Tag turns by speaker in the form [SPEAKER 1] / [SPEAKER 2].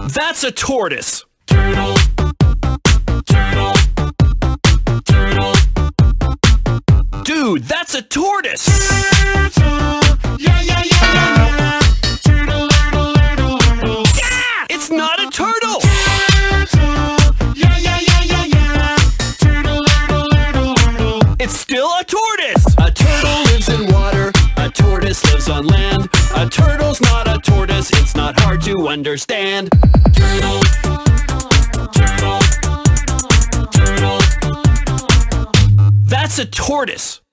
[SPEAKER 1] That's a tortoise.
[SPEAKER 2] Turtle, turtle, turtle.
[SPEAKER 1] Dude, that's a tortoise.
[SPEAKER 2] Turtle, yeah, yeah, yeah, yeah, yeah. Turtle, turtle, turtle, turtle.
[SPEAKER 1] Yeah! It's not a turtle.
[SPEAKER 2] Turtle, yeah, yeah, yeah, yeah, yeah. Turtle, turtle, turtle, turtle.
[SPEAKER 1] It's still a tortoise. A turtle lives in water. A tortoise lives on land. A turtle's not a tortoise. It's not hard to understand.
[SPEAKER 2] Turtle, turtle, turtle.
[SPEAKER 1] That's a tortoise.